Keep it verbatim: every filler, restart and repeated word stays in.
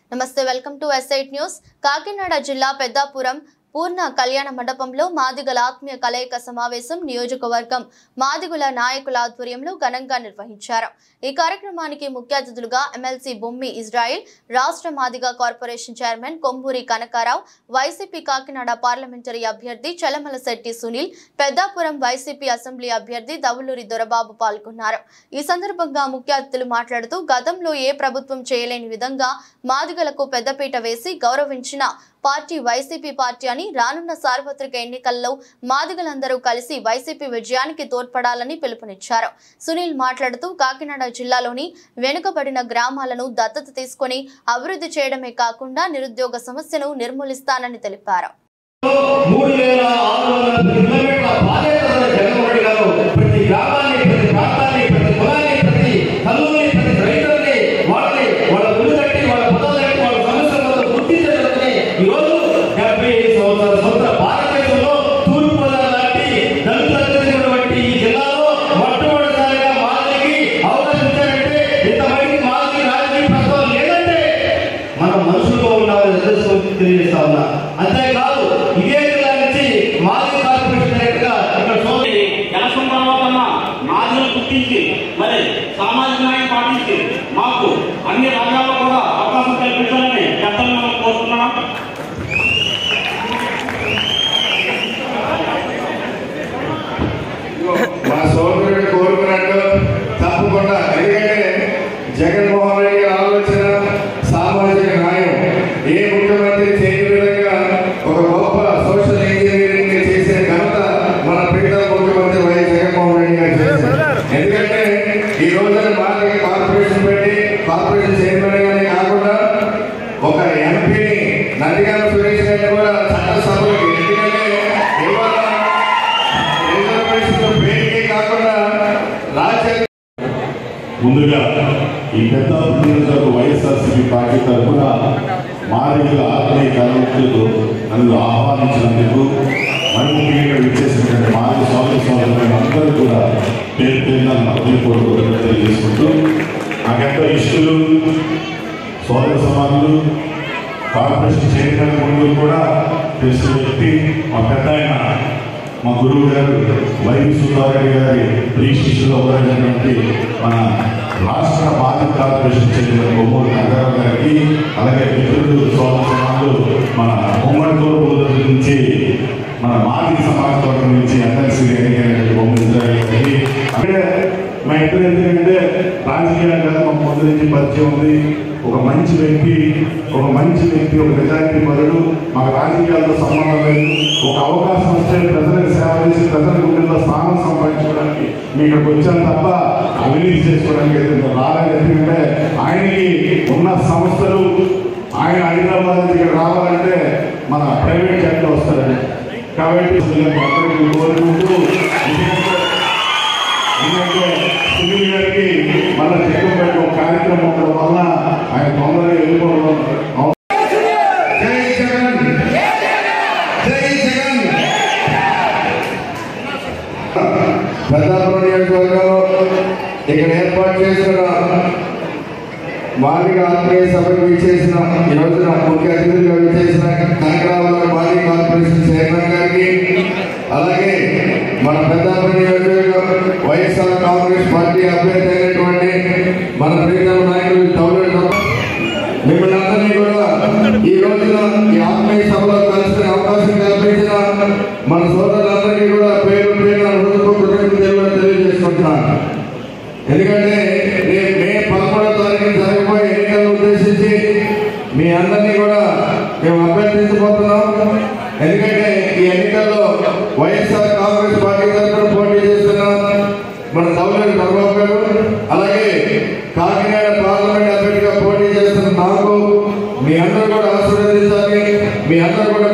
నమస్తే welcome to SIT news. Kakinada జిల్లా పెద్దాపురం పూర్ణ కళ్యాణ మండపంలో మాదిగల ఆత్మీయ కలయిక సమావేశం నియోజకవర్గం మాదిగుల నాయకుల ఆధ్వర్యంలో ఘనంగా నిర్వహించారు. ఈ కార్యక్రమానికి ముఖ్య అతిథులుగా ఎమ్మెల్సీ బొమ్మి ఇజ్రాయిల్, రాష్ట్ర Madiga corporation chairman Komburi Kanakarao, YCP Kakinada parliamentary అభ్యర్థి చలమలశెట్టి సునీల్, పెద్దాపురం వైసీపీ అసెంబ్లీ అభ్యర్థి దవులూరి దొరబాబు పాల్గొన్నారు. ఈ సందర్భంగా ముఖ్య అతిథులు మాట్లాడుతూ గతంలో ఏ ప్రభుత్వం చేయలేని విధంగా మాదిగలకు పెద్దపీట వేసి గౌరవించిన పార్టీ వైసీపీ పార్టీ అని, రానున్న సార్వత్రిక ఎన్నికల్లో మాదిగలందరూ కలిసి వైసీపీ విజయానికి తోడ్పడాలని పిలుపునిచ్చారు. సునీల్ మాట్లాడుతూ కాకినాడ జిల్లాలోని వెనుకబడిన గ్రామాలను దత్తత తీసుకుని అభివృద్ధి చేయడమే కాకుండా నిరుద్యోగ సమస్యను నిర్మూలిస్తానని తెలిపారు. అంతేకాదు ఇదే జిల్లా నుంచి మాజీ కార్పొరేషన్ డైరెక్టర్గా ఇక్కడ జన సంపర్కన్నా మాజీలు గుర్తించి మరి సామాజిక న్యాయం పాటించి మాకు అన్ని రంగాల్లో కూడా అవకాశం కల్పించాలని పెద్దలు మనం కోరుతున్నాం. మా సోదరుడు కోరుకున్నట్టు తప్పకుండా, ఎందుకంటే జగన్మోహన్ రెడ్డి ఆలోచన సామాజిక న్యాయం ఏ ముఖ్యమంత్రి చేయని విధంగా ఒక గొప్ప సోషల్ ఇంజనీరింగ్ చేసే ఘనత మన ప్రీతం ముఖ్యమంత్రి వైఎస్ జగన్మోహన్ రెడ్డి గారు చేశారు. ఎందుకంటే ఈ రోజున మాదిగ కార్పొరేషన్ పెట్టి కార్పొరేషన్ చైర్మన్ గానే కాకుండా ఒక ఎంపీని నందిగామ సురేష్ గారిని కూడా చట్టసభలకి, ఎందుకంటే ఇవాళ రిజర్వేషన్ పేరుకి కాకుండా రాజ్యాంగ ముందుగా ఈ పెద్ద వైఎస్ఆర్సీపీ పార్టీ తరఫున మాదిగల ఆత్మీయ కలయికకు నన్ను ఆహ్వానించినందుకు మనకి విచ్చేసినటువంటి మాదిగ సోదర సోదరులు అందరూ కూడా పేరు పేరున హృదయపూర్వక తెలియజేసుకుంటూ నాకెంతో ఇష్టలు సోదర సమానులు కార్పొరేషన్ చైర్మన్ ముందు కూడా తెలిసిన వ్యక్తి మా పెద్ద ఆయన మా గురువు గారు వైవి సుబ్బారెడ్డి గారి ప్రియ శిష్యులు ఒకరైనటువంటి మన రాష్ట్ర మాదిగ కార్పొరేషన్ చైర్మన్ కొంబూరి కనకారావు గారికి, అలాగే మిత్రులు సోదర సమానులు మన ఉమ్మడి తూర్పు నుంచి మన మాదిగ సమాజ వర్గం నుంచి ఎమ్మెల్సీ ఎన్నికైనటువంటి బొమ్మి ఇజ్రాయిల్ గారికి, అంటే మా ఇద్దరు ఎందుకంటే రాజకీయాలు కదా మాకు ముందు నుంచి పరిచయం ఉంది. ఒక మంచి వ్యక్తి ఒక మంచి వ్యక్తి ఒక నిజాయితీ పరుడు, మాకు రాజకీయాలతో సంబంధం లేదు. ఒక అవకాశం వస్తే ప్రజలకు సేవ చేసి ప్రజల గుండెల్లో స్థానం సంపాదించుకోవడానికి మీ ఇక్కడికి వచ్చాను తప్ప అవినీతి చేసుకోవడానికి రాలేదు. ఎందుకంటే ఆయనకి ఉన్న సంస్థలు ఆయన హైదరాబాద్ నుంచి ఇక్కడ రావాలంటే మన ప్రైవేట్ జట్లో వస్తారండి. కాబట్టి అందరికీ కోరుకుంటూ ఎందుకంటే సునీల్ గారికి మళ్ళీ జగన్ ఒక కార్యక్రమం ఉండడం వల్ల ఆయన తొందరగా వెళ్ళిపోవడం. జై జగన్, జై జగన్. పెద్దాపురం నియోజకవర్గంలో ఇక్కడ ఏర్పాటు చేసిన మాదిగ ఆత్మీయ సభకు విచ్చేసిన ఈ రోజున ముఖ్య అతిథులుగా విచ్చేసిన కనకారావు మాదిగ కార్పొరేషన్ చైర్మన్ గారికి, అలాగే మన పెద్దాపురం నియోజకవర్గం వైఎస్ఆర్ కాంగ్రెస్ పార్టీ అభ్యర్థి అయినటువంటి మన ప్రీతం నాయకులు దవులూరి దొరబాబు, మిమ్మల్ని అందరినీ కూడా ఈ రోజున ఈ ఆత్మీయ సభలో కలిసిన అవకాశం కల్పించిన మన సోదరులందరికీ కూడా పేరు పేరు కృతజ్ఞతలు తెలియజేసుకుంటున్నాను. ఎందుకంటే రేపు మే పదమూడవ తారీఖున జరగబోయే ఎన్నికలను ఉద్దేశించి మీ అందరినీ కూడా మేము అభ్యర్థించబోతున్నాం. ఎందుకంటే ఈ ఎన్నికల్లో వైఎస్ఆర్ కాంగ్రెస్ పార్టీ తరఫున పోటీ చేస్తున్నాం మన దవులూరి దొరబాబు గారు, అలాగే కాకినాడ పార్లమెంట్ అభ్యర్థిగా పోటీ చేస్తున్న నాకు మీ అందరూ కూడా ఆశీర్వదించాలి, మీ అందరూ కూడా